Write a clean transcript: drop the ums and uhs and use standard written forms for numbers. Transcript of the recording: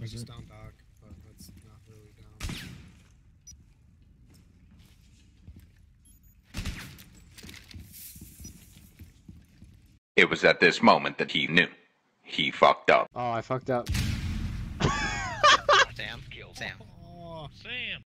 was just down dock, but that's not really down. It was at this moment that he knew. He fucked up. Oh, I fucked up. Sam, kill Sam. Oh, Sam.